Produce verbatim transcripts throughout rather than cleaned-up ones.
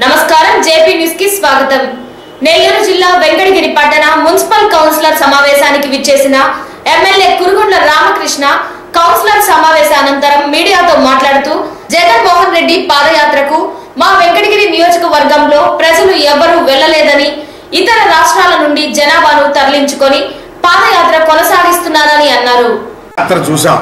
నమస్కారం JP news కి స్వాగతం। నెల్లూరు జిల్లా వెంకటగిరి పట్టణ మున్సిపల్ కౌన్సిలర్ సమావేశానికి విచ్చేసిన ఎమ్మెల్యే కురుగుండ్ల రామకృష్ణ కౌన్సిలర్ సమావేశానంతరం మీడియాతో మాట్లాడుతూ జగన్మోహన్ రెడ్డి పాదయాత్రకు మా వెంకటగిరి నియోజకవర్గంలో ప్రజలు ఎవరూ వెళ్ళలేదని ఇతర రాష్ట్రాల నుండి జనాభాను తరలించుకొని పాదయాత్ర కొనసాగిస్తున్నారని అన్నారు। చూసాం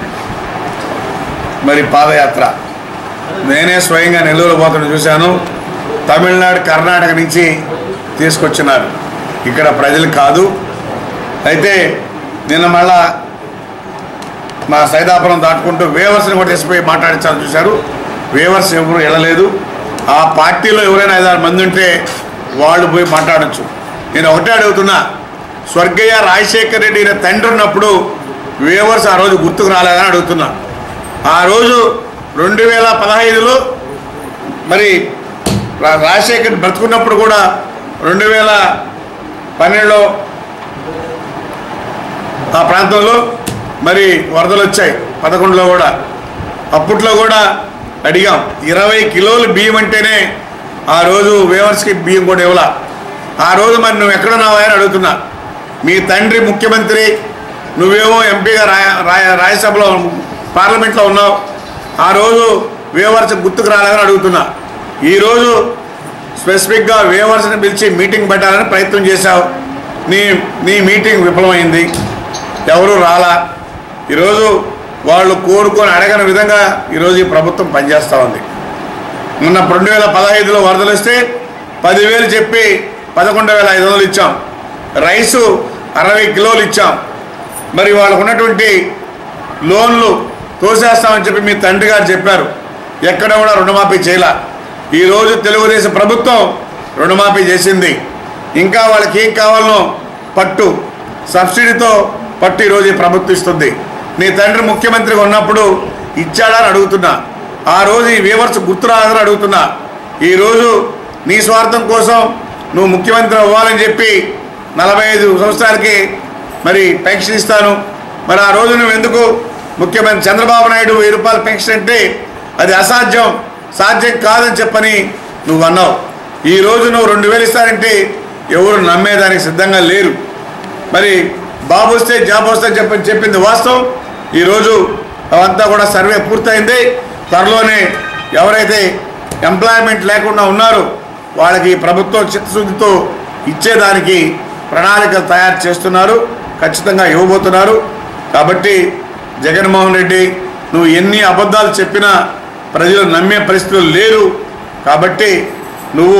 మరి పాదయాత్ర నేనే స్వయంగా నెల్లూరు పోతున్న చూశాను। తమిళనాడు కర్ణాటక నుంచి తీసుకొచ్చినారు, ఇక్కడ ప్రజలు కాదు। అయితే నిన్న మళ్ళా మా సైదాపురం దాటుకుంటూ వేవర్స్ని కూడా తీసుకుపోయి మాట్లాడించాలని చూశారు। వేవర్స్ ఎవరు వెళ్ళలేదు। ఆ పార్టీలో ఎవరైనా ఐదారు మంది ఉంటే వాళ్ళు పోయి మాట్లాడచ్చు। నేను ఒకటే అడుగుతున్నా, స్వర్గయ్య రాజశేఖర రెడ్డి తండ్రి ఉన్నప్పుడు వేవర్స్ ఆ రోజు గుర్తుకు రాలేదని అడుగుతున్నా। ఆ రోజు రెండు వేల పదహైదులో మరి రాజశేఖర్ బ్రతుకున్నప్పుడు కూడా రెండు వేల పన్నెండులో ఆ ప్రాంతంలో మరి వరదలు వచ్చాయి, పదకొండులో కూడా అప్పట్లో కూడా అడిగాం। ఇరవై కిలోలు బియ్యం అంటేనే ఆ రోజు వేవర్స్కి బియ్యం కూడా ఇవ్వాల। ఆ రోజు మరి నువ్వు ఎక్కడున్నావా అని అడుగుతున్నా। మీ తండ్రి ముఖ్యమంత్రి, నువ్వేమో ఎంపీగా రాయ రాయ రాజ్యసభలో పార్లమెంట్లో ఉన్నావు। ఆ రోజు వేవర్స్ గుర్తుకు రాలేదని అడుగుతున్నా। ఈరోజు స్పెసిఫిక్గా వేవర్స్ని పిలిచి మీటింగ్ పెట్టాలని ప్రయత్నం చేశావు, నీ నీ మీటింగ్ విఫలమైంది, ఎవరు రాలా। ఈరోజు వాళ్ళు కోరుకొని అడగని విధంగా ఈరోజు ఈ ప్రభుత్వం పనిచేస్తూ ఉంది। మొన్న రెండు వేల పదహైదులో వరదలు వస్తే పదివేలు చెప్పి పదకొండు వేల ఐదు వందలు ఇచ్చాం, రైసు అరవై కిలోలు ఇచ్చాం। మరి వాళ్ళకు ఉన్నటువంటి లోన్లు తోసేస్తామని చెప్పి మీ తండ్రి గారు చెప్పారు, ఎక్కడ కూడా రుణమాఫీ చేయాల। ఈరోజు తెలుగుదేశం ప్రభుత్వం రుణమాఫీ చేసింది। ఇంకా వాళ్ళకి ఏం కావాలనో పట్టు సబ్సిడీతో పట్టు ఈరోజు ఈ ప్రభుత్వం ఇస్తుంది। నీ తండ్రి ముఖ్యమంత్రిగా ఉన్నప్పుడు ఇచ్చాడా అని అడుగుతున్నా। ఆ రోజు ఈ వేవర్స్ గుర్తు రాదని అడుగుతున్నా। ఈరోజు నీ స్వార్థం కోసం నువ్వు ముఖ్యమంత్రి అవ్వాలని చెప్పి నలభై ఐదు సంవత్సరాలకి మరి పెన్షన్ ఇస్తాను, మరి ఆ రోజు నువ్వు ఎందుకు ముఖ్యమంత్రి చంద్రబాబు నాయుడు వెయ్యి రూపాయల పెన్షన్ అంటే అది అసాధ్యం, సాధ్యం కాదని చెప్పని నువ్వు అన్నావు। ఈరోజు నువ్వు రెండు వేలు ఇస్తానంటే ఎవరు నమ్మేదానికి సిద్ధంగా లేరు। మరి బాబు వస్తే జాబ్ వస్తే చెప్పని చెప్పింది వాస్తవం। ఈరోజు అవంతా కూడా సర్వే పూర్తయింది, త్వరలోనే ఎవరైతే ఎంప్లాయ్మెంట్ లేకుండా ఉన్నారో వాళ్ళకి ప్రభుత్వం చిత్తశుద్ధితో ఇచ్చేదానికి ప్రణాళికలు తయారు చేస్తున్నారు, ఖచ్చితంగా ఇవ్వబోతున్నారు। కాబట్టి జగన్మోహన్ రెడ్డి నువ్వు ఎన్ని అబద్ధాలు చెప్పినా ప్రజలు నమ్మే పరిస్థితులు లేరు। కాబట్టి నువ్వు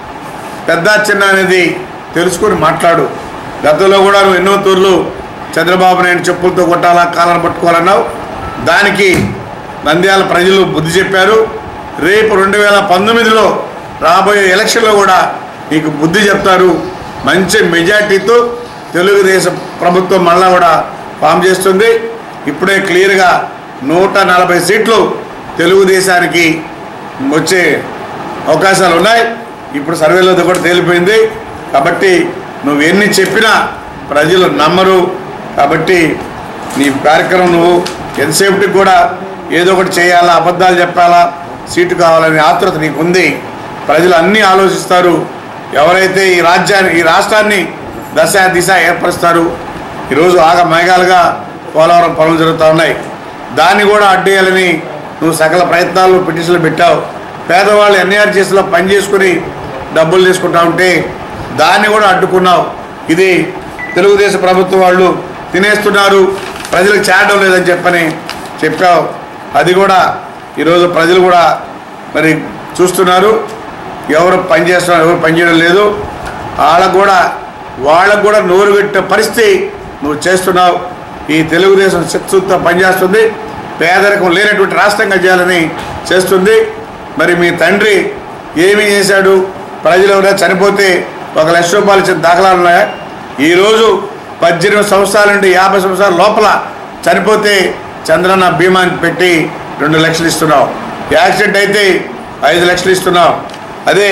పెద్ద చిన్న అనేది తెలుసుకొని మాట్లాడు। గతంలో కూడా నువ్వు ఎన్నో తూర్లు చంద్రబాబు నాయుడు చెప్పులతో కొట్టాలా, కాళ్ళను పట్టుకోవాలన్నావు, దానికి నంద్యాల ప్రజలు బుద్ధి చెప్పారు। రేపు రెండు వేల పంతొమ్మిదిలో రాబోయే ఎలక్షన్లో కూడా నీకు బుద్ధి చెప్తారు। మంచి మెజార్టీతో తెలుగుదేశం ప్రభుత్వం మళ్ళా కూడా ఫామ్ చేస్తుంది। ఇప్పుడే క్లియర్గా నూట నలభై సీట్లు తెలుగుదేశానికి వచ్చే అవకాశాలు ఉన్నాయి। ఇప్పుడు సర్వేలో కూడా తేలిపోయింది। కాబట్టి నువ్వు ఎన్ని చెప్పినా ప్రజలు నమ్మరు। కాబట్టి నీ కార్యక్రమం నువ్వు ఎంతసేపటికి కూడా ఏదో ఒకటి చేయాలా, అబద్ధాలు చెప్పాలా, సీటు కావాలనే ఆతృత నీకు ఉంది। ప్రజలు అన్నీ ఆలోచిస్తారు। ఎవరైతే ఈ రాజ్యాన్ని ఈ రాష్ట్రాన్ని దశ దిశ ఏర్పరుస్తారు। ఈరోజు ఆగ మేఘాలుగా పోలవరం పనులు జరుగుతూ ఉన్నాయి, దాన్ని కూడా అడ్డేయాలని నువ్వు సకల ప్రయత్నాలు పిటిషన్లు పెట్టావు। పేదవాళ్ళు ఎన్ఆర్జీఎస్లో పని చేసుకుని డబ్బులు తీసుకుంటా ఉంటే దాన్ని కూడా అడ్డుకున్నావు। ఇది తెలుగుదేశం ప్రభుత్వం వాళ్ళు తినేస్తున్నారు, ప్రజలకు చేరడం లేదని చెప్పని చెప్పావు। అది కూడా ఈరోజు ప్రజలు కూడా మరి చూస్తున్నారు, ఎవరు పని చేస్తున్నారు, ఎవరు పనిచేయడం లేదు। వాళ్ళకు కూడా వాళ్ళకు కూడా నోరు పెట్టే పరిస్థితి నువ్వు చేస్తున్నావు। ఈ తెలుగుదేశం శక్తితో పనిచేస్తుంది, పేదరికం లేనటువంటి రాష్ట్రంగా చేయాలని చేస్తుంది। మరి మీ తండ్రి ఏమి చేశాడు? ప్రజలు ఎవరైనా చనిపోతే ఒక లక్ష రూపాయలు ఇచ్చిన దాఖలాలు ఉన్నాయా? ఈరోజు పద్దెనిమిది సంవత్సరాల నుండి యాభై సంవత్సరాల లోపల చనిపోతే చంద్రన్న బీమాని పెట్టి రెండు లక్షలు ఇస్తున్నావు, యాక్సిడెంట్ అయితే ఐదు లక్షలు ఇస్తున్నావు। అదే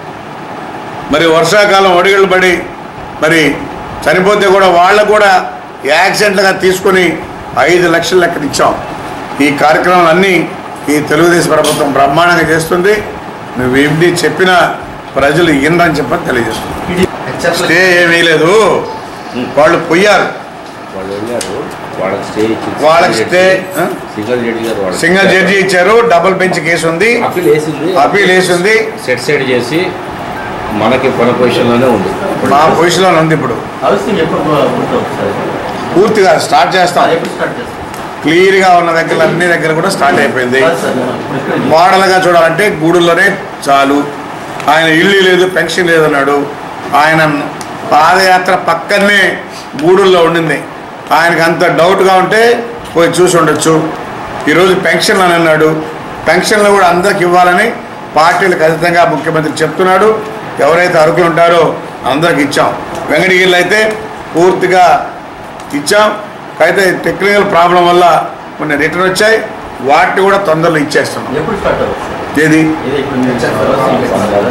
మరి వర్షాకాలం ఒడిగళ్ళు పడి మరి చనిపోతే కూడా వాళ్ళకు కూడా యాక్సిడెంట్లుగా తీసుకొని ఐదు లక్షల లెక్కన ఇచ్చాం। ఈ కార్యక్రమాలన్నీ ఈ తెలుగుదేశం ప్రభుత్వం బ్రహ్మాండంగా చేస్తుంది। నువ్వేమిటి చెప్పినా ప్రజలు ఇన్నని చెప్పని తెలియజేస్తున్నారు. స్టే ఏమీ లేదు, వాళ్ళు పోయారు, వాళ్ళకి స్టే సింగిల్ జడ్జి ఇచ్చారు, డబుల్ బెంచ్ కేసు ఉంది, అపీల్ వేసింది, సెట్ సైడ్ చేసి మనకి మన పొజిషన్లోనే ఉంది, మా పొజిషన్లో ఉంది. ఇప్పుడు పూర్తిగా స్టార్ట్ చేస్తాం, క్లియర్గా ఉన్న దగ్గర అన్ని దగ్గర కూడా స్టార్ట్ అయిపోయింది. మోడల్గా చూడాలంటే గూడుల్లోనే చాలు. ఆయన ఇల్లు లేదు, పెన్షన్ లేదన్నాడు. ఆయన పాదయాత్ర పక్కనే గూడుల్లో ఉండింది. ఆయనకు అంత డౌట్గా ఉంటే పోయి చూసి ఉండొచ్చు. ఈరోజు పెన్షన్లు అని అన్నాడు, పెన్షన్లు కూడా అందరికి ఇవ్వాలని పార్టీలు ఖచ్చితంగా ముఖ్యమంత్రి చెప్తున్నాడు. ఎవరైతే అర్హులు ఉంటారో అందరికి ఇచ్చాం. వెంకటగిరిలో అయితే పూర్తిగా ఇచ్చాం. అయితే టెక్నికల్ ప్రాబ్లం వల్ల కొన్ని రిటర్న్ వచ్చాయి, వాటిని కూడా తొందరలో ఇచ్చేస్తున్నాం. ఏది